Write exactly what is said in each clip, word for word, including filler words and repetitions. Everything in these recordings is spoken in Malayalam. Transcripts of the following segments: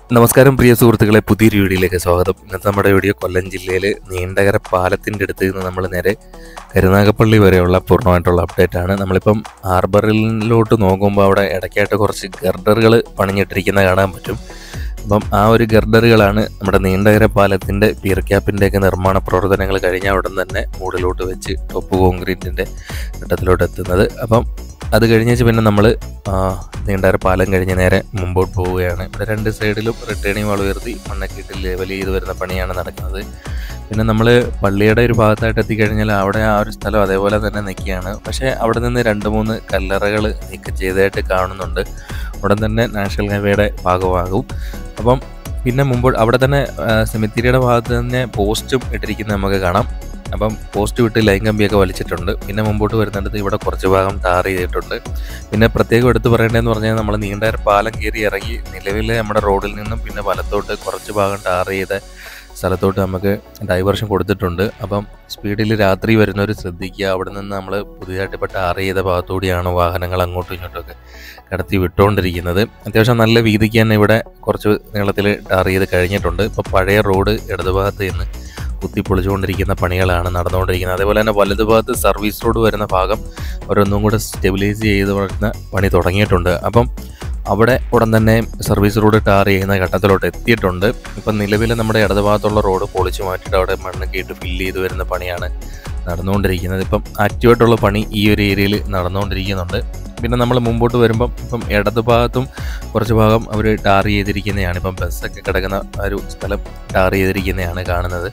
നമസ്കാരം പ്രിയ സുഹൃത്തുക്കളെ, പുതിയൊരു വീഡിയോയിലേക്ക് സ്വാഗതം. ഇന്നത്തെ നമ്മുടെ വീഡിയോ കൊല്ലം ജില്ലയിൽ നീണ്ടകര പാലത്തിൻ്റെ അടുത്ത് നിന്ന് നമ്മൾ നേരെ കരുനാഗപ്പള്ളി വരെയുള്ള പൂർണ്ണമായിട്ടുള്ള അപ്ഡേറ്റ് ആണ്. നമ്മളിപ്പം ഹാർബറിലോട്ട് നോക്കുമ്പോൾ അവിടെ ഇടയ്ക്കായിട്ട് കുറച്ച് ഗർഡറുകൾ പണിഞ്ഞിട്ടിരിക്കുന്നത് കാണാൻ പറ്റും. അപ്പം ആ ഒരു ഗർഡറുകളാണ് നമ്മുടെ നീണ്ടകര പാലത്തിൻ്റെ പിയർ ക്യാപ്പിൻ്റെയൊക്കെ നിർമ്മാണ പ്രവർത്തനങ്ങൾ കഴിഞ്ഞ ഉടൻ തന്നെ മൂടിലോട്ട് വെച്ച് ടോപ്പ് കോൺക്രീറ്റിൻ്റെ ഘട്ടത്തിലോട്ട് എത്തുന്നത്. അപ്പം അത് കഴിഞ്ഞേച്ച് പിന്നെ നമ്മൾ നീണ്ടകര പാലം കഴിഞ്ഞ് നേരെ മുമ്പോട്ട് പോവുകയാണ്. ഇവിടെ രണ്ട് സൈഡിലും റിട്ടേണിംഗ് വാൾ ഉയർത്തി മണ്ണൊക്കെ ഇട്ട് ലെവൽ ചെയ്ത് വരുന്ന പണിയാണ് നടക്കുന്നത്. പിന്നെ നമ്മൾ പള്ളിയുടെ ഒരു ഭാഗത്തായിട്ട് എത്തിക്കഴിഞ്ഞാൽ അവിടെ ആ ഒരു സ്ഥലം അതേപോലെ തന്നെ നിൽക്കുകയാണ്. പക്ഷേ അവിടെ നിന്ന് രണ്ട് മൂന്ന് കല്ലറകൾ നീക്കം ചെയ്തതായിട്ട് കാണുന്നുണ്ട്. ഉടൻ തന്നെ നാഷണൽ ഹൈവേയുടെ ഭാഗമാകും. അപ്പം പിന്നെ മുമ്പോട്ട് അവിടെ തന്നെ സെമിത്തേരിയുടെ ഭാഗത്ത് തന്നെ പോസ്റ്റും ഇട്ടിരിക്കുന്നത് നമുക്ക് കാണാം. അപ്പം പോസ്റ്റ് വിട്ട് ലൈൻ കമ്പിയൊക്കെ വലിച്ചിട്ടുണ്ട്. പിന്നെ മുമ്പോട്ട് വരുന്നിടത്ത് ഇവിടെ കുറച്ച് ഭാഗം ടാർ ചെയ്തിട്ടുണ്ട്. പിന്നെ പ്രത്യേകം എടുത്ത് പറയേണ്ടതെന്ന് പറഞ്ഞാൽ നമ്മൾ നീണ്ടകര പാലം കയറി ഇറങ്ങി നിലവിലെ നമ്മുടെ റോഡിൽ നിന്നും പിന്നെ വലത്തോട്ട് കുറച്ച് ഭാഗം ടാർ ചെയ്ത സ്ഥലത്തോട്ട് നമുക്ക് ഡൈവേർഷൻ കൊടുത്തിട്ടുണ്ട്. അപ്പം സ്പീഡിൽ രാത്രി വരുന്നവർ ശ്രദ്ധിക്കുക. അവിടെ നിന്ന് നമ്മൾ പുതിയതായിട്ട് ഇപ്പോൾ ടാർ ചെയ്ത ഭാഗത്തുകൂടിയാണ് വാഹനങ്ങൾ അങ്ങോട്ടും ഇങ്ങോട്ടുമൊക്കെ കടത്തി വിട്ടുകൊണ്ടിരിക്കുന്നത്. അത്യാവശ്യം നല്ല വീതിക്ക് തന്നെ ഇവിടെ കുറച്ച് നീളത്തിൽ ടാർ ചെയ്ത് കഴിഞ്ഞിട്ടുണ്ട്. ഇപ്പോൾ പഴയ റോഡ് ഇടതുഭാഗത്ത് നിന്ന് കുത്തിപ്പൊളിച്ചുകൊണ്ടിരിക്കുന്ന പണികളാണ് നടന്നുകൊണ്ടിരിക്കുന്നത്. അതേപോലെ തന്നെ വലതുഭാഗത്ത് സർവീസ് റോഡ് വരുന്ന ഭാഗം അവരൊന്നും കൂടെ സ്റ്റെബിലൈസ് ചെയ്ത് വരുന്ന പണി തുടങ്ങിയിട്ടുണ്ട്. അപ്പം അവിടെ ഉടൻ തന്നെ സർവീസ് റോഡ് ടാർ ചെയ്യുന്ന ഘട്ടത്തിലോട്ട് എത്തിയിട്ടുണ്ട്. ഇപ്പം നിലവിൽ നമ്മുടെ ഇടതുഭാഗത്തുള്ള റോഡ് പൊളിച്ചു മാറ്റിയിട്ട് അവിടെ മണ്ണൊക്കെ ഇട്ട് ഫില്ല് ചെയ്ത് വരുന്ന പണിയാണ് നടന്നുകൊണ്ടിരിക്കുന്നത്. ഇപ്പം ആക്റ്റീവായിട്ടുള്ള പണി ഈ ഒരു ഏരിയയിൽ നടന്നുകൊണ്ടിരിക്കുന്നുണ്ട്. പിന്നെ നമ്മൾ മുമ്പോട്ട് വരുമ്പം ഇപ്പം ഇടതുഭാഗത്തും കുറച്ച് ഭാഗം അവർ ടാർ ചെയ്തിരിക്കുന്നതാണ്. ഇപ്പം ബസ്സൊക്കെ കിടക്കുന്ന ഒരു സ്ഥലം ടാർ ചെയ്തിരിക്കുന്നതാണ് കാണുന്നത്.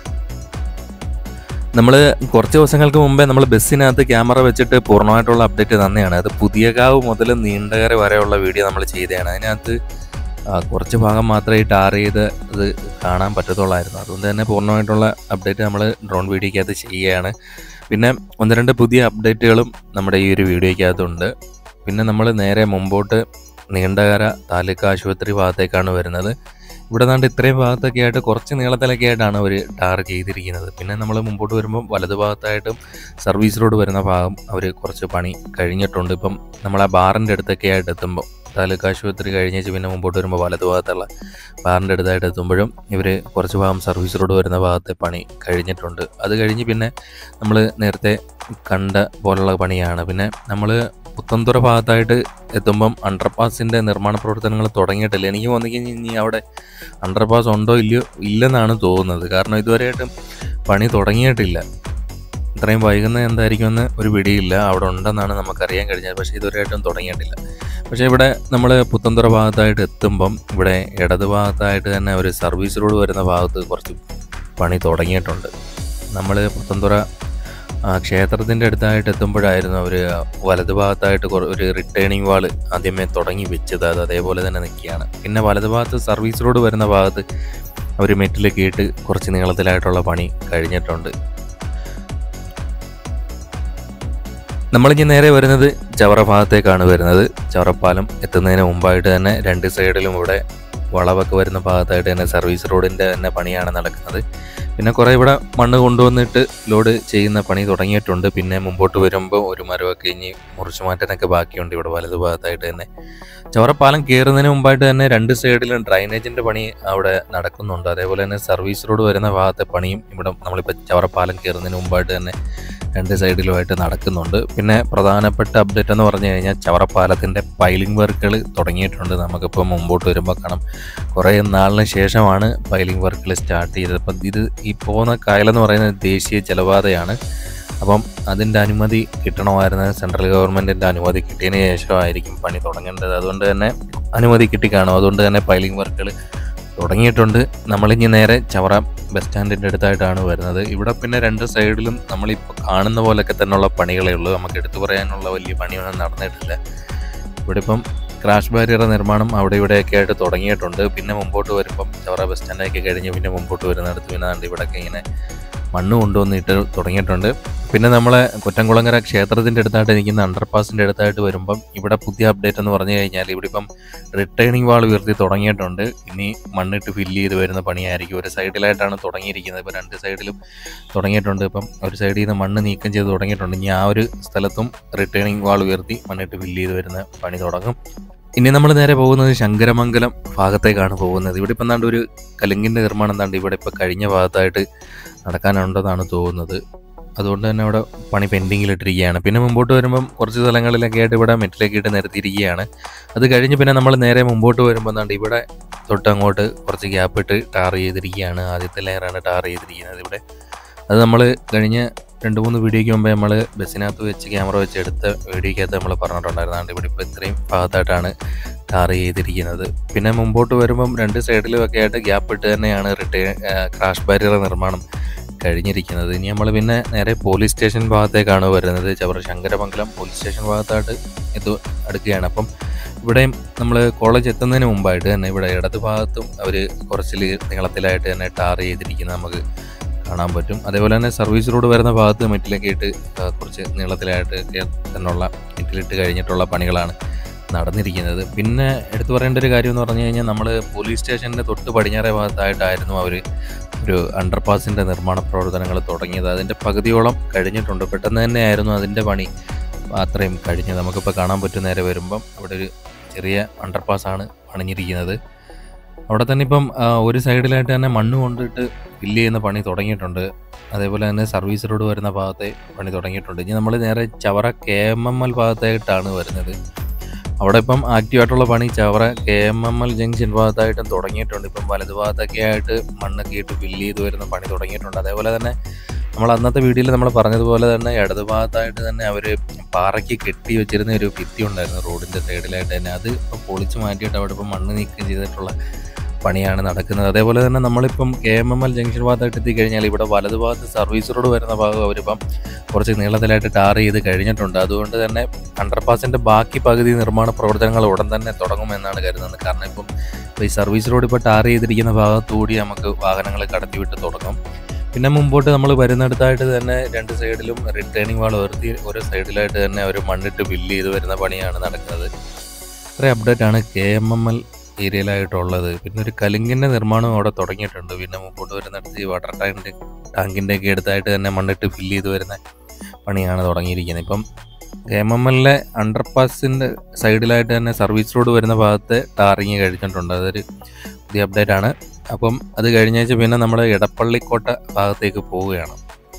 നമ്മൾ കുറച്ച് ദിവസങ്ങൾക്ക് മുമ്പേ നമ്മൾ ബസ്സിനകത്ത് ക്യാമറ വെച്ചിട്ട് പൂർണ്ണമായിട്ടുള്ള അപ്ഡേറ്റ് തന്നെയാണ്. അത് പുതിയകാവ് മുതൽ നീണ്ടകര വരെയുള്ള വീഡിയോ നമ്മൾ ചെയ്തതാണ്. അതിനകത്ത് കുറച്ച് ഭാഗം മാത്രമേ ടാർ ചെയ്ത് അത് കാണാൻ പറ്റത്തുള്ളായിരുന്നു. അതുകൊണ്ട് തന്നെ പൂർണ്ണമായിട്ടുള്ള അപ്ഡേറ്റ് നമ്മൾ ഡ്രോൺ വീഡിയോയ്ക്കകത്ത് ചെയ്യുകയാണ്. പിന്നെ ഒന്ന് രണ്ട് പുതിയ അപ്ഡേറ്റുകളും നമ്മുടെ ഈ ഒരു വീഡിയോയ്ക്കകത്തുണ്ട്. പിന്നെ നമ്മൾ നേരെ മുമ്പോട്ട് നീണ്ടകര താലൂക്ക് ആശുപത്രി ഭാഗത്തേക്കാണ് വരുന്നത്. ഇവിടെ നിന്നാണ്ട് ഇത്രയും ഭാഗത്തൊക്കെ ആയിട്ട് കുറച്ച് നീളത്തിലൊക്കെ ആയിട്ടാണ് അവർ ടാർ ചെയ്തിരിക്കുന്നത്. പിന്നെ നമ്മൾ മുമ്പോട്ട് വരുമ്പം വലതു ഭാഗത്തായിട്ടും സർവീസ് റോഡ് വരുന്ന ഭാഗം അവർ കുറച്ച് പണി കഴിഞ്ഞിട്ടുണ്ട്. ഇപ്പം നമ്മൾ ആ ബാറിൻ്റെ അടുത്തൊക്കെ ആയിട്ട് എത്തുമ്പോൾ താലൂക്ക് ആശുപത്രി കഴിഞ്ഞേച്ച് പിന്നെ മുമ്പോട്ട് വരുമ്പോൾ വലതു ഭാഗത്തുള്ള ബാറിൻ്റെ അടുത്തായിട്ട് എത്തുമ്പോഴും ഇവർ കുറച്ച് ഭാഗം സർവീസ് റോഡ് വരുന്ന ഭാഗത്തെ പണി കഴിഞ്ഞിട്ടുണ്ട്. അത് കഴിഞ്ഞ് പിന്നെ നമ്മൾ നേരത്തെ കണ്ട പോലുള്ള പണിയാണ്. പിന്നെ നമ്മൾ പുത്തൻതുറ ഭാഗത്തായിട്ട് എത്തുമ്പം അണ്ടർപാസിൻ്റെ നിർമ്മാണ പ്രവർത്തനങ്ങൾ തുടങ്ങിയിട്ടില്ല. എനിക്ക് തോന്നിക്കഴിഞ്ഞ് ഇനി അവിടെ അണ്ടർപാസ് ഉണ്ടോ ഇല്ലയോ ഇല്ലെന്നാണ് തോന്നുന്നത്. കാരണം ഇതുവരെയായിട്ടും പണി തുടങ്ങിയിട്ടില്ല. ഇത്രയും വൈകുന്നത് എന്തായിരിക്കുമെന്ന് ഒരു പിടിയില്ല. അവിടെ ഉണ്ടെന്നാണ് നമുക്കറിയാൻ കഴിഞ്ഞത്. പക്ഷേ ഇതുവരെയായിട്ടും തുടങ്ങിയിട്ടില്ല. പക്ഷേ ഇവിടെ നമ്മൾ പുത്തൻതുറ ഭാഗത്തായിട്ട് എത്തുമ്പം ഇവിടെ ഇടത് ഭാഗത്തായിട്ട് തന്നെ ഒരു സർവീസ് റോഡ് വരുന്ന ഭാഗത്ത് കുറച്ച് പണി തുടങ്ങിയിട്ടുണ്ട്. നമ്മൾ പുത്തൻതുറ ക്ഷേത്രത്തിൻ്റെ അടുത്തായിട്ട് എത്തുമ്പോഴായിരുന്നു അവർ വലതുഭാഗത്തായിട്ട് ഒരു റിട്ടേണിംഗ് വാൾ ആദ്യമേ തുടങ്ങി വെച്ചത്. അത് അതേപോലെ തന്നെ നിൽക്കുകയാണ്. പിന്നെ വലതുഭാഗത്ത് സർവീസ് റോഡ് വരുന്ന ഭാഗത്ത് അവർ മെറ്റിലൊക്കെ ഇട്ട് കുറച്ച് നീളത്തിലായിട്ടുള്ള പണി കഴിഞ്ഞിട്ടുണ്ട്. നമ്മളിനി നേരെ വരുന്നത് ചവറ ഭാഗത്തേക്കാണ് വരുന്നത്. ചവറപ്പാലം എത്തുന്നതിന് മുമ്പായിട്ട് തന്നെ രണ്ട് സൈഡിലും ഇവിടെ വളവൊക്കെ വരുന്ന ഭാഗത്തായിട്ട് തന്നെ സർവീസ് റോഡിൻ്റെ തന്നെ പണിയാണ് നടക്കുന്നത്. പിന്നെ കുറേ ഇവിടെ മണ്ണ് കൊണ്ടുവന്നിട്ട് ലോഡ് ചെയ്യുന്ന പണി തുടങ്ങിയിട്ടുണ്ട്. പിന്നെ മുമ്പോട്ട് വരുമ്പോൾ ഒരു മരമൊക്കെ ഇനി മുറിച്ചു മാറ്റാനൊക്കെ ബാക്കിയുണ്ട് ഇവിടെ വലതു ഭാഗത്തായിട്ട് തന്നെ. ചവറപ്പാലം കയറുന്നതിന് മുമ്പായിട്ട് തന്നെ രണ്ട് സൈഡിലും ഡ്രൈനേജിൻ്റെ പണി അവിടെ നടക്കുന്നുണ്ട്. അതേപോലെ തന്നെ സർവീസ് റോഡ് വരുന്ന ഭാഗത്തെ പണിയും ഇവിടെ നമ്മളിപ്പോൾ ചവറപ്പാലം കയറുന്നതിന് മുമ്പായിട്ട് തന്നെ രണ്ട് സൈഡിലുമായിട്ട് നടക്കുന്നുണ്ട്. പിന്നെ പ്രധാനപ്പെട്ട അപ്ഡേറ്റ് എന്ന് പറഞ്ഞു കഴിഞ്ഞാൽ ചവറപ്പാലത്തിൻ്റെ പൈലിംഗ് വർക്കുകൾ തുടങ്ങിയിട്ടുണ്ട്. നമുക്കിപ്പോൾ മുമ്പോട്ട് വരുമ്പോൾ കാണാം കുറേ നാളിന് ശേഷമാണ് പൈലിംഗ് വർക്കുകൾ സ്റ്റാർട്ട് ചെയ്തത്. അപ്പം ഇത് ഈ പോകുന്ന കായലെന്ന് പറയുന്നത് ദേശീയ ജലപാതയാണ്. അപ്പം അതിൻ്റെ അനുമതി കിട്ടണമായിരുന്നത് സെൻട്രൽ ഗവൺമെൻറ്റിൻ്റെ അനുമതി കിട്ടിയതിന് ശേഷമായിരിക്കും പണി തുടങ്ങേണ്ടത്. അതുകൊണ്ട് തന്നെ അനുമതി കിട്ടിക്കാണും. അതുകൊണ്ട് തന്നെ പൈലിംഗ് വർക്കുകൾ തുടങ്ങിയിട്ടുണ്ട്. നമ്മളിനി നേരെ ചവറ ബസ് സ്റ്റാൻഡിൻ്റെ അടുത്തായിട്ടാണ് വരുന്നത്. ഇവിടെ പിന്നെ രണ്ട് സൈഡിലും നമ്മളിപ്പോൾ കാണുന്ന പോലെയൊക്കെ തന്നെയുള്ള പണികളേ ഉള്ളൂ. നമുക്ക് എടുത്തു പറയാനുള്ള വലിയ പണിയൊന്നും നടന്നിട്ടില്ല. ഇവിടെ ഇപ്പം ക്രാഷ് ബാരിയർ നിർമ്മാണം അവിടെ ഇവിടെയൊക്കെ ആയിട്ട് തുടങ്ങിയിട്ടുണ്ട്. പിന്നെ മുമ്പോട്ട് വരുമ്പം ചവറ ബസ് സ്റ്റാൻഡൊക്കെ കഴിഞ്ഞ് പിന്നെ മുമ്പോട്ട് വരുന്നിടത്ത് പിന്നെ കണ്ട് ഇവിടെയൊക്കെ ഇങ്ങനെ മണ്ണ് കൊണ്ടുവന്നിട്ട് തുടങ്ങിയിട്ടുണ്ട്. പിന്നെ നമ്മളെ കുറ്റംകുളങ്ങര ക്ഷേത്രത്തിൻ്റെ അടുത്തായിട്ട് നിൽക്കുന്ന അണ്ടർപാസിൻ്റെ അടുത്തായിട്ട് വരുമ്പം ഇവിടെ പുതിയ അപ്ഡേറ്റ് എന്ന് പറഞ്ഞു കഴിഞ്ഞാൽ ഇവിടെ ഇപ്പം റിട്ടേണിംഗ് വാൾ ഉയർത്തി തുടങ്ങിയിട്ടുണ്ട്. ഇനി മണ്ണിട്ട് ഫില്ല് ചെയ്ത് വരുന്ന പണിയായിരിക്കും. ഒരു സൈഡിലായിട്ടാണ് തുടങ്ങിയിരിക്കുന്നത്. ഇപ്പോൾ രണ്ട് സൈഡിലും തുടങ്ങിയിട്ടുണ്ട്. ഇപ്പം ഒരു സൈഡിൽ നിന്ന് മണ്ണ് നീക്കം ചെയ്ത് തുടങ്ങിയിട്ടുണ്ട്. ഇനി ആ ഒരു സ്ഥലത്തും റിട്ടേണിംഗ് വാൾ ഉയർത്തി മണ്ണിട്ട് ഫില്ല് ചെയ്ത് വരുന്ന പണി തുടങ്ങും. ഇനി നമ്മൾ നേരെ പോകുന്നത് ശങ്കരമംഗലം ഭാഗത്തേക്കാണ് പോകുന്നത്. ഇവിടെ ഇപ്പം എന്താണ്ട് ഒരു കലുങ്കിൻ്റെ നിർമ്മാണം എന്താണ്ട് ഇവിടെ ഇപ്പോൾ കഴിഞ്ഞ ഭാഗത്തായിട്ട് നടക്കാനുണ്ടെന്നാണ് തോന്നുന്നത്. അതുകൊണ്ട് തന്നെ അവിടെ പണി പെൻഡിങ്ങിലിട്ടിരിക്കുകയാണ്. പിന്നെ മുമ്പോട്ട് വരുമ്പം കുറച്ച് സ്ഥലങ്ങളിലൊക്കെ ആയിട്ട് ഇവിടെ മെറ്റിലേക്ക് ഇട്ട് നിരത്തിയിരിക്കുകയാണ്. അത് കഴിഞ്ഞ് പിന്നെ നമ്മൾ നേരെ മുമ്പോട്ട് വരുമ്പോൾ എന്താണ്ട് ഇവിടെ തൊട്ടങ്ങോട്ട് കുറച്ച് ഗ്യാപ്പ് ഇട്ട് ടാർ ചെയ്തിരിക്കുകയാണ്. ആദ്യത്തെ ലെയറാണ് ടാർ ചെയ്തിരിക്കുന്നത് ഇവിടെ. അത് നമ്മൾ കഴിഞ്ഞ രണ്ട് മൂന്ന് വീഡിയോയ്ക്ക് മുമ്പേ നമ്മൾ ബസ്സിനകത്ത് വെച്ച് ക്യാമറ വെച്ച് എടുത്ത വീഡിയോയ്ക്കകത്ത് നമ്മൾ പറഞ്ഞിട്ടുണ്ടായിരുന്നുണ്ട്. ഇവിടെ ഇപ്പോൾ ഇത്രയും ഭാഗത്തായിട്ടാണ് ടാർ ചെയ്തിരിക്കുന്നത്. പിന്നെ മുമ്പോട്ട് വരുമ്പം രണ്ട് സൈഡിലുമൊക്കെ ആയിട്ട് ഗ്യാപ്പ് ഇട്ട് തന്നെയാണ് റിട്ടേൺ ക്രാഷ് ബാരിയർ നിർമ്മാണം കഴിഞ്ഞിരിക്കുന്നത്. ഇനി നമ്മൾ പിന്നെ നേരെ പോലീസ് സ്റ്റേഷൻ ഭാഗത്തേക്കാണ് വരുന്നത്. ചവറ ശങ്കരമംഗലം പോലീസ് സ്റ്റേഷൻ ഭാഗത്തായിട്ട് ഇത് അടുക്കുകയാണ്. അപ്പം ഇവിടെയും നമ്മൾ കോളേജ് എത്തുന്നതിന് മുമ്പായിട്ട് തന്നെ ഇവിടെ ഇടത് ഭാഗത്തും അവർ കുറച്ച് നീളത്തിലായിട്ട് തന്നെ ടാർ ചെയ്തിരിക്കുന്നത് നമുക്ക് കാണാൻ പറ്റും. അതേപോലെ തന്നെ സർവീസ് റോഡ് വരുന്ന ഭാഗത്ത് മെറ്റിലൊക്കെ ഇട്ട് കുറച്ച് നീളത്തിലായിട്ട് തന്നെയുള്ള മെറ്റിലിട്ട് കഴിഞ്ഞിട്ടുള്ള പണികളാണ് നടന്നിരിക്കുന്നത്. പിന്നെ എടുത്തു പറയേണ്ട ഒരു കാര്യം എന്ന് പറഞ്ഞു കഴിഞ്ഞാൽ നമ്മൾ പോലീസ് സ്റ്റേഷൻ്റെ തൊട്ട് പടിഞ്ഞാറേ ഭാഗത്തായിട്ടായിരുന്നു അവർ ഒരു അണ്ടർപാസിൻ്റെ നിർമ്മാണ പ്രവർത്തനങ്ങൾ തുടങ്ങിയത്. അതിൻ്റെ പകുതിയോളം കഴിഞ്ഞിട്ടുണ്ട്. പെട്ടെന്ന് തന്നെയായിരുന്നു അതിൻ്റെ പണി അത്രയും കഴിഞ്ഞത്. നമുക്കിപ്പോൾ കാണാൻ പറ്റും നേരെ വരുമ്പം അവിടെ ഒരു ചെറിയ അണ്ടർപാസാണ് പണിഞ്ഞിരിക്കുന്നത്. അവിടെ തന്നെ ഇപ്പം ഒരു സൈഡിലായിട്ട് തന്നെ മണ്ണ് കൊണ്ടിട്ട് ഫില്ല് ചെയ്യുന്ന പണി തുടങ്ങിയിട്ടുണ്ട്. അതേപോലെ തന്നെ സർവീസ് റോഡ് വരുന്ന ഭാഗത്തെ പണി തുടങ്ങിയിട്ടുണ്ട്. ഇനി നമ്മൾ നേരെ Chavara K M M L ഭാഗത്തായിട്ടാണ് വരുന്നത്. അവിടെ ഇപ്പം ആക്റ്റീവായിട്ടുള്ള പണി Chavara K M M L junction ഭാഗത്തായിട്ടും തുടങ്ങിയിട്ടുണ്ട്. ഇപ്പം വലതു ഭാഗത്തൊക്കെ ആയിട്ട് മണ്ണൊക്കെ ഇട്ട് ഫില്ല് ചെയ്ത് വരുന്ന പണി തുടങ്ങിയിട്ടുണ്ട്. അതേപോലെ തന്നെ നമ്മൾ അന്നത്തെ വീഡിയോയിൽ നമ്മൾ പറഞ്ഞതുപോലെ തന്നെ ഇടതു ഭാഗത്തായിട്ട് തന്നെ അവർ പാറയ്ക്ക് കെട്ടി വെച്ചിരുന്ന ഒരു ഭിത്തി ഉണ്ടായിരുന്നു റോഡിൻ്റെ സൈഡിലായിട്ട് തന്നെ. അത് ഇപ്പോൾ പൊളിച്ച് മാറ്റിയിട്ട് അവിടെ ഇപ്പം മണ്ണ് നീക്കം ചെയ്തിട്ടുള്ള പണിയാണ് നടക്കുന്നത്. അതേപോലെ തന്നെ നമ്മളിപ്പം K M M L junction ഭാഗത്തായിട്ട് എത്തിക്കഴിഞ്ഞാൽ ഇവിടെ വലതു ഭാഗത്ത് സർവീസ് റോഡ് വരുന്ന ഭാഗം അവരിപ്പം കുറച്ച് നീളത്തിലായിട്ട് ടാർ ചെയ്ത് കഴിഞ്ഞിട്ടുണ്ട്. അതുകൊണ്ട് തന്നെ അണ്ടർപാസിൻ്റെ ബാക്കി പകുതി നിർമ്മാണ പ്രവർത്തനങ്ങൾ ഉടൻ തന്നെ തുടങ്ങുമെന്നാണ് കരുതുന്നത്. കാരണം ഇപ്പം ഈ സർവീസ് റോഡ് ഇപ്പോൾ ടാർ ചെയ്തിരിക്കുന്ന ഭാഗത്തുകൂടി നമുക്ക് വാഹനങ്ങൾ കടത്തിവിട്ട് തുടങ്ങും. പിന്നെ മുമ്പോട്ട് നമ്മൾ വരുന്നിടത്തായിട്ട് തന്നെ രണ്ട് സൈഡിലും റിട്ടേണിംഗ് വാൾ ഉയർത്തി ഓരോ സൈഡിലായിട്ട് തന്നെ അവർ മണ്ണിട്ട് ഫില്ല് ചെയ്ത് വരുന്ന പണിയാണ് നടക്കുന്നത്. ഇത്രയും അപ്ഡേറ്റാണ് കെ എം എം എൽ ഏരിയയിലായിട്ടുള്ളത്. പിന്നെ ഒരു കലുങ്കിൻ്റെ നിർമ്മാണം അവിടെ തുടങ്ങിയിട്ടുണ്ട്. പിന്നെ മുമ്പോട്ട് വരുന്നിടത്ത് ഈ വാട്ടർ ടാങ്കിൻ്റെ ടാങ്കിൻ്റെ ഒക്കെ അടുത്തായിട്ട് തന്നെ മണ്ണിട്ട് ഫില്ല് ചെയ്ത് വരുന്ന പണിയാണ് തുടങ്ങിയിരിക്കുന്നത്. ഇപ്പം കെ എം എം എല്ലിലെ അണ്ടർപാസിൻ്റെ സൈഡിലായിട്ട് തന്നെ സർവീസ് റോഡ് വരുന്ന ഭാഗത്ത് ടാറിങ് കഴിഞ്ഞിട്ടുണ്ട്. അതൊരു പുതിയ അപ്ഡേറ്റ് ആണ്. അപ്പം അത് കഴിഞ്ഞേച്ച് പിന്നെ നമ്മൾ എടപ്പള്ളിക്കോട്ട ഭാഗത്തേക്ക് പോവുകയാണ്.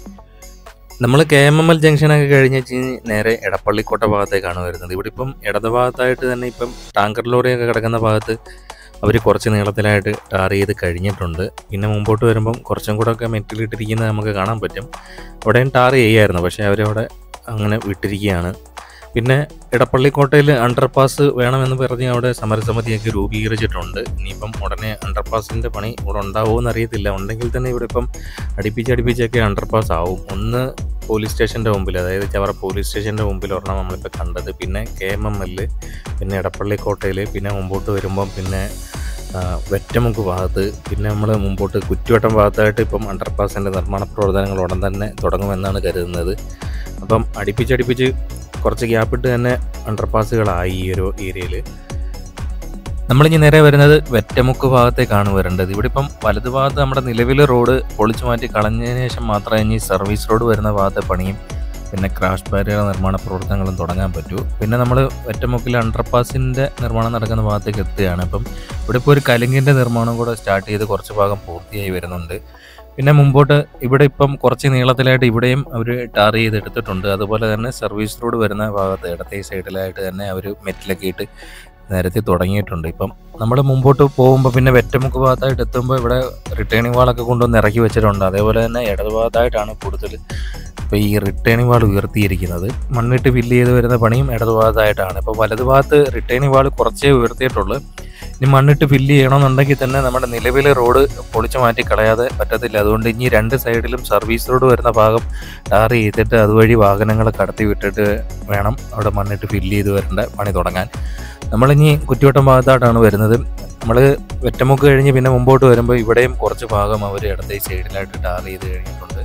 നമ്മൾ കെ എം എം എൽ ജംഗ്ഷനൊക്കെ കഴിഞ്ഞേച്ച് നേരെ എടപ്പള്ളിക്കോട്ട ഭാഗത്തേക്കാണ് വരുന്നത്. ഇവിടെ ഇപ്പം ഇടത് ഭാഗത്തായിട്ട് തന്നെ ഇപ്പം ടാങ്കർ ലോറിയൊക്കെ കിടക്കുന്ന ഭാഗത്ത് അവർ കുറച്ച് നീളത്തിലായിട്ട് ടാർ ചെയ്ത് കഴിഞ്ഞിട്ടുണ്ട്. പിന്നെ മുമ്പോട്ട് വരുമ്പം കുറച്ചും കൂടെ ഒക്കെ മെറ്റിലിട്ടിരിക്കുന്നത് നമുക്ക് കാണാൻ പറ്റും. അവിടെയും ടാർ ചെയ്യായിരുന്നു, പക്ഷേ അവരവിടെ അങ്ങനെ വിട്ടിരിക്കുകയാണ്. പിന്നെ എടപ്പള്ളിക്കോട്ടയിൽ അണ്ടർപാസ് വേണമെന്ന് പറഞ്ഞ് അവിടെ സമരസമിതിയൊക്കെ രൂപീകരിച്ചിട്ടുണ്ട്. ഇനിയിപ്പം ഉടനെ അണ്ടർപാസിൻ്റെ പണി ഇവിടെ ഉണ്ടാവുമോ എന്നറിയത്തില്ല. ഉണ്ടെങ്കിൽ തന്നെ ഇവിടെ ഇപ്പം അടുപ്പിച്ചടുപ്പിച്ചൊക്കെ അണ്ടർപാസ് ആവും. ഒന്ന് പോലീസ് സ്റ്റേഷൻ്റെ മുമ്പിൽ, അതായത് ചവറ പോലീസ് സ്റ്റേഷൻ്റെ മുമ്പിൽ ഒരെണ്ണം നമ്മളിപ്പോൾ കണ്ടത്. പിന്നെ കെ എം എം എല്ലിൽ, പിന്നെ എടപ്പള്ളിക്കോട്ടയിൽ, പിന്നെ മുമ്പോട്ട് വരുമ്പം പിന്നെ വെറ്റമുക്ക് ഭാഗത്ത്, പിന്നെ നമ്മൾ മുമ്പോട്ട് കുറ്റിവട്ടം ഭാഗത്തായിട്ട് ഇപ്പം അണ്ടർപാസിൻ്റെ നിർമ്മാണ പ്രവർത്തനങ്ങൾ ഉടൻ തന്നെ തുടങ്ങുമെന്നാണ് കരുതുന്നത്. അപ്പം അടുപ്പിച്ചടുപ്പിച്ച് കുറച്ച് ഗ്യാപ്പിട്ട് തന്നെ അണ്ടർപാസുകളായി ഈ ഒരു ഏരിയയിൽ. നമ്മളിനി നേരെ വരുന്നത് വെറ്റമുക്ക് ഭാഗത്തേക്കാണ് വരേണ്ടത്. ഇവിടെ ഇപ്പം വലതു ഭാഗത്ത് നമ്മുടെ നിലവിലെ റോഡ് പൊളിച്ചു മാറ്റി കളഞ്ഞതിന് ശേഷം മാത്രമേ ഇനി സർവീസ് റോഡ് വരുന്ന ഭാഗത്തെ പണിയും പിന്നെ ക്രാഷ് ബാരിയർ നിർമ്മാണ പ്രവർത്തനങ്ങളും തുടങ്ങാൻ പറ്റൂ. പിന്നെ നമ്മൾ വെറ്റമുക്കിൽ അണ്ടർപാസിൻ്റെ നിർമ്മാണം നടക്കുന്ന ഭാഗത്തേക്ക് എത്തുകയാണ്. അപ്പം ഇവിടെ ഇപ്പോൾ ഒരു കലുങ്കിൻ്റെ നിർമ്മാണം കൂടെ സ്റ്റാർട്ട് ചെയ്ത് കുറച്ച് ഭാഗം പൂർത്തിയായി വരുന്നുണ്ട്. പിന്നെ മുമ്പോട്ട് ഇവിടെ ഇപ്പം കുറച്ച് നീളത്തിലായിട്ട് ഇവിടെയും അവർ ടാർ ചെയ്തെടുത്തിട്ടുണ്ട്. അതുപോലെ തന്നെ സർവീസ് റോഡ് വരുന്ന ഭാഗത്ത് ഇടത്തെ സൈഡിലായിട്ട് തന്നെ അവർ മെറ്റിലൊക്കെ ഇട്ട് നിരത്തി തുടങ്ങിയിട്ടുണ്ട്. ഇപ്പം നമ്മൾ മുമ്പോട്ട് പോകുമ്പോൾ പിന്നെ വെറ്റമുക്ക് ഭാഗത്തായിട്ട് എത്തുമ്പോൾ ഇവിടെ റിട്ടേണിംഗ് വാളൊക്കെ കൊണ്ടുവന്ന് ഇറക്കി വെച്ചിട്ടുണ്ട്. അതേപോലെ തന്നെ ഇടത് ഭാഗത്തായിട്ടാണ് കൂടുതൽ ഇപ്പോൾ ഈ റിട്ടേണിംഗ് വാൾ ഉയർത്തിയിരിക്കുന്നത്. മണ്ണിട്ട് ഫില്ല് ചെയ്ത് വരുന്ന പണിയും ഇടത് ഭാഗത്തായിട്ടാണ്. ഇപ്പോൾ വലതു ഭാഗത്ത് റിട്ടേണിംഗ് വാൾ കുറച്ചേ ഉയർത്തിയിട്ടുള്ളൂ. ഇനി മണ്ണിട്ട് ഫില്ല് ചെയ്യണമെന്നുണ്ടെങ്കിൽ തന്നെ നമ്മുടെ നിലവിലെ റോഡ് പൊളിച്ചു മാറ്റി കളയാതെ പറ്റത്തില്ല. അതുകൊണ്ട് ഇനി രണ്ട് സൈഡിലും സർവീസ് റോഡ് വരുന്ന ഭാഗം ടാർ ചെയ്തിട്ട് അതുവഴി വാഹനങ്ങൾ കടത്തി വിട്ടിട്ട് വേണം അവിടെ മണ്ണിട്ട് ഫില്ല് ചെയ്ത് വരേണ്ട പണി തുടങ്ങാൻ. നമ്മളിനി കുറ്റിവട്ടം ഭാഗത്തായിട്ടാണ് വരുന്നത്. നമ്മൾ വെറ്റമുക്ക് കഴിഞ്ഞ് പിന്നെ മുമ്പോട്ട് വരുമ്പോൾ ഇവിടെയും കുറച്ച് ഭാഗം അവർ ഇടത്തെ സൈഡിലായിട്ട് ടാർ ചെയ്ത് കഴിഞ്ഞിട്ടുണ്ട്.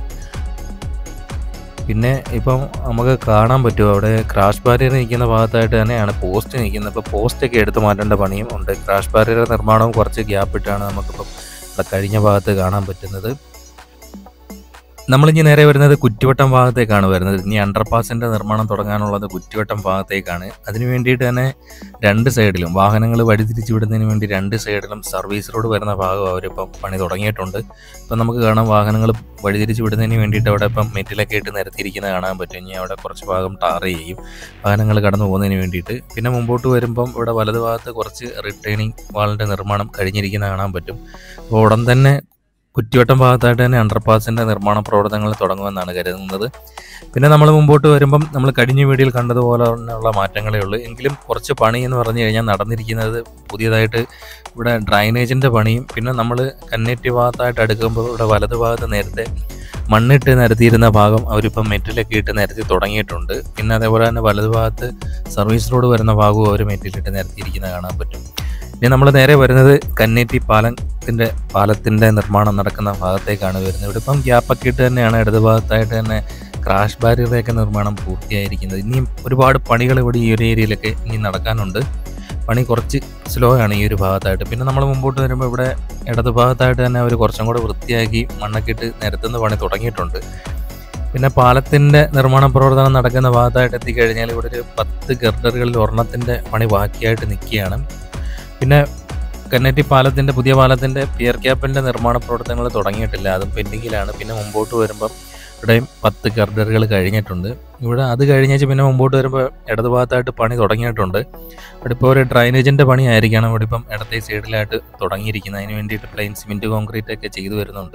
പിന്നെ ഇപ്പം നമുക്ക് കാണാൻ പറ്റും അവിടെ ക്രാഷ് ബാരിയർ നിൽക്കുന്ന ഭാഗത്തായിട്ട് തന്നെയാണ് പോസ്റ്റ് നിൽക്കുന്നത്. ഇപ്പോൾ പോസ്റ്റൊക്കെ എടുത്ത് മാറ്റേണ്ട പണിയും ഉണ്ട്. ക്രാഷ് ബാരിയർ നിർമ്മാണവും കുറച്ച് ഗ്യാപ്പ് ഇട്ടാണ് നമുക്കിപ്പം ഇവിടെ കഴിഞ്ഞ ഭാഗത്ത് കാണാൻ പറ്റുന്നത്. നമ്മളിനി നേരെ വരുന്നത് കുറ്റിവട്ടം ഭാഗത്തേക്കാണ് വരുന്നത്. ഇനി അണ്ടർപാസിൻ്റെ നിർമ്മാണം തുടങ്ങാനുള്ളത് കുറ്റിവട്ടം ഭാഗത്തേക്കാണ്. അതിനു വേണ്ടിയിട്ട് തന്നെ രണ്ട് സൈഡിലും വാഹനങ്ങൾ വഴിതിരിച്ചു വിടുന്നതിന് വേണ്ടി രണ്ട് സൈഡിലും സർവീസ് റോഡ് വരുന്ന ഭാഗം അവരിപ്പം പണി തുടങ്ങിയിട്ടുണ്ട്. ഇപ്പം നമുക്ക് കാണാം വാഹനങ്ങൾ വഴിതിരിച്ചു വിടുന്നതിന് വേണ്ടിയിട്ട് അവിടെ ഇപ്പം മെറ്റിലൊക്കെ ഇട്ട് നിരത്തിയിരിക്കുന്നത് കാണാൻ പറ്റും. ഇനി അവിടെ കുറച്ച് ഭാഗം ടാർ ചെയ്യും വാഹനങ്ങൾ കടന്നു പോകുന്നതിന് വേണ്ടിയിട്ട്. പിന്നെ മുമ്പോട്ട് വരുമ്പം ഇവിടെ വലതു ഭാഗത്ത് കുറച്ച് റിട്ടേണിംഗ് വാളിൻ്റെ നിർമ്മാണം കഴിഞ്ഞിരിക്കുന്നത് കാണാൻ പറ്റും. അപ്പോൾ ഉടൻ തന്നെ കുറ്റിവട്ടം ഭാഗത്തായിട്ട് തന്നെ അണ്ടർപാസിൻ്റെ നിർമ്മാണ പ്രവർത്തനങ്ങൾ തുടങ്ങുമെന്നാണ് കരുതുന്നത്. പിന്നെ നമ്മൾ മുമ്പോട്ട് വരുമ്പം നമ്മൾ കഴിഞ്ഞ വീഡിയോയിൽ കണ്ടതുപോലെ ഉള്ള മാറ്റങ്ങളേ ഉള്ളൂ. എങ്കിലും കുറച്ച് പണി എന്ന് പറഞ്ഞു കഴിഞ്ഞാൽ നടന്നിരിക്കുന്നത് പുതിയതായിട്ട് ഇവിടെ ഡ്രൈനേജിൻ്റെ പണിയും പിന്നെ നമ്മൾ കന്നേറ്റി ഭാഗത്തായിട്ട് അടുക്കുമ്പോൾ ഇവിടെ വലതു ഭാഗത്ത് നേരത്തെ മണ്ണിട്ട് നിരത്തിയിരുന്ന ഭാഗം അവരിപ്പം മെറ്റിലൊക്കെ ഇട്ട് നിരത്തി തുടങ്ങിയിട്ടുണ്ട്. പിന്നെ അതേപോലെ തന്നെ വലതു ഭാഗത്ത് സർവീസ് റോഡ് വരുന്ന ഭാഗവും അവർ മെറ്റിലിട്ട് നിരത്തിയിരിക്കുന്നത് കാണാൻ പറ്റും. ഇനി നമ്മൾ നേരെ വരുന്നത് കന്നേറ്റി പാലത്തിൻ്റെ പാലത്തിൻ്റെ നിർമ്മാണം നടക്കുന്ന ഭാഗത്തേക്കാണ് വരുന്നത്. ഇവിടെ ഇപ്പം ഗ്യാപ്പൊക്കെ ഇട്ട് തന്നെയാണ് ഇടതു ഭാഗത്തായിട്ട് തന്നെ ക്രാഷ് ബാരിയറുടെയൊക്കെ നിർമ്മാണം പൂർത്തിയായിരിക്കുന്നത്. ഇനിയും ഒരുപാട് പണികൾ ഇവിടെ ഈ ഒരു ഏരിയയിലൊക്കെ ഇനി നടക്കാനുണ്ട്. പണി കുറച്ച് സ്ലോ ആണ് ഈ ഒരു ഭാഗത്തായിട്ട്. പിന്നെ നമ്മൾ മുമ്പോട്ട് വരുമ്പോൾ ഇവിടെ ഇടതു ഭാഗത്തായിട്ട് തന്നെ അവർ കുറച്ചും കൂടെ വൃത്തിയാക്കി മണ്ണൊക്കെ ഇട്ട് നിരത്തുന്ന പണി തുടങ്ങിയിട്ടുണ്ട്. പിന്നെ പാലത്തിൻ്റെ നിർമ്മാണ പ്രവർത്തനം നടക്കുന്ന ഭാഗത്തായിട്ട് എത്തിക്കഴിഞ്ഞാൽ ഇവിടെ ഒരു പത്ത് ഗർഡറുകളിൽ ഒരെണ്ണത്തിൻ്റെ പണി ബാക്കിയായിട്ട് നിൽക്കുകയാണ്. പിന്നെ കന്നേറ്റി പാലത്തിൻ്റെ പുതിയ പാലത്തിൻ്റെ പിയർ ക്യാപ്പിൻ്റെ നിർമ്മാണ പ്രവർത്തനങ്ങൾ തുടങ്ങിയിട്ടില്ല, അതും പെൻഡിങ്ങിലാണ്. പിന്നെ മുമ്പോട്ട് വരുമ്പം ഇവിടെയും പത്ത് ഗർഡറുകൾ കഴിഞ്ഞിട്ടുണ്ട്. ഇവിടെ അത് കഴിഞ്ഞേച്ച് പിന്നെ മുമ്പോട്ട് വരുമ്പോൾ ഇടതുഭാഗത്തായിട്ട് പണി തുടങ്ങിയിട്ടുണ്ട്. ഇവിടെ ഇപ്പോൾ ഒരു ഡ്രൈനേജിൻ്റെ പണി ആയിരിക്കണം ഇവിടെ ഇപ്പം ഇടത്തെ സൈഡിലായിട്ട് തുടങ്ങിയിരിക്കുന്നത്. അതിന് വേണ്ടിയിട്ട് പ്ലെയിൻ സിമെൻറ്റ് കോൺക്രീറ്റ് ഒക്കെ ചെയ്തു വരുന്നുണ്ട്.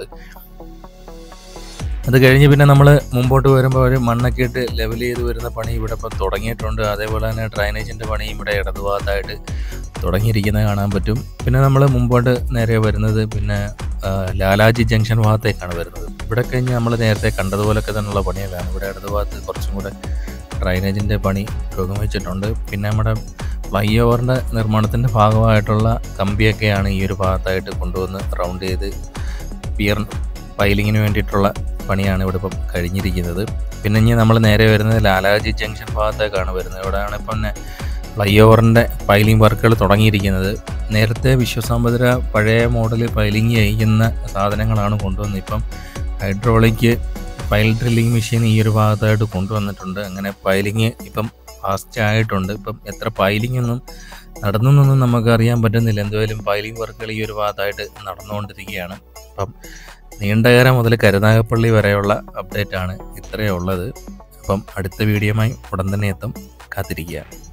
അത് കഴിഞ്ഞ് പിന്നെ നമ്മൾ മുമ്പോട്ട് വരുമ്പോൾ ഒരു മണ്ണൊക്കെ ഇട്ട് ലെവൽ ചെയ്ത് വരുന്ന പണി ഇവിടെ ഇപ്പം തുടങ്ങിയിട്ടുണ്ട്. അതേപോലെ തന്നെ ഡ്രൈനേജിൻ്റെ പണിയും ഇവിടെ ഇടതുഭാഗത്തായിട്ട് തുടങ്ങിയിരിക്കുന്നത് കാണാൻ പറ്റും. പിന്നെ നമ്മൾ മുമ്പോട്ട് നേരെ വരുന്നത് പിന്നെ ലാലാജി ജംഗ്ഷൻ ഭാഗത്തേക്കാണ് വരുന്നത്. ഇവിടെ കഴിഞ്ഞ് നമ്മൾ നേരത്തെ കണ്ടതുപോലൊക്കെ തന്നെയുള്ള പണികളാണ്. ഇവിടെ ഇടതുഭാഗത്ത് കുറച്ചും കൂടെ ഡ്രൈനേജിൻ്റെ പണി പുരോഗമിച്ചിട്ടുണ്ട്. പിന്നെ നമ്മുടെ ഫ്ലൈ ഓവറിൻ്റെ നിർമ്മാണത്തിൻ്റെ ഭാഗമായിട്ടുള്ള കമ്പിയൊക്കെയാണ് ഈ ഒരു ഭാഗത്തായിട്ട് കൊണ്ടുവന്ന് റൗണ്ട് ചെയ്ത് പിയർ പൈലിങ്ങിന് വേണ്ടിയിട്ടുള്ള പണിയാണ് ഇവിടെ ഇപ്പം കഴിഞ്ഞിരിക്കുന്നത്. പിന്നെ ഇനി നമ്മൾ നേരെ വരുന്നത് ലാലാജി ജംഗ്ഷൻ ഭാഗത്തേക്കാണ് വരുന്നത്. ഇവിടെയാണ് ഇപ്പം ഫ്ലൈ ഓവറിൻ്റെ പൈലിംഗ് വർക്കുകൾ തുടങ്ങിയിരിക്കുന്നത്. നേരത്തെ വിശ്വസമ്പദ്ര പഴയ മോഡൽ പൈലിംഗ് ചെയ്യുന്ന സാധനങ്ങളാണ് കൊണ്ടുവന്നത്. ഇപ്പം ഹൈഡ്രോളിക് പൈൽ ഡ്രില്ലിംഗ് മെഷീൻ ഈ ഒരു ഭാഗത്തായിട്ട് കൊണ്ടുവന്നിട്ടുണ്ട്. അങ്ങനെ പൈലിംഗ് ഇപ്പം ഫാസ്റ്റ് ആയിട്ടുണ്ട്. ഇപ്പം എത്ര പൈലിംഗ് ഒന്നും നടന്നൊന്നും നമുക്ക് അറിയാൻ പറ്റുന്നില്ല. എന്തായാലും പൈലിംഗ് വർക്കുകൾ ഈ ഒരു ഭാഗത്തായിട്ട് നടന്നുകൊണ്ടിരിക്കുകയാണ്. അപ്പം നീണ്ടകര മുതൽ കരുനാഗപ്പള്ളി വരെയുള്ള അപ്ഡേറ്റ് ആണ് ഇത്രയേ ഉള്ളത്. അപ്പം അടുത്ത വീഡിയോയുമായി ഉടൻ തന്നെ എത്തും, കാത്തിരിക്കുക.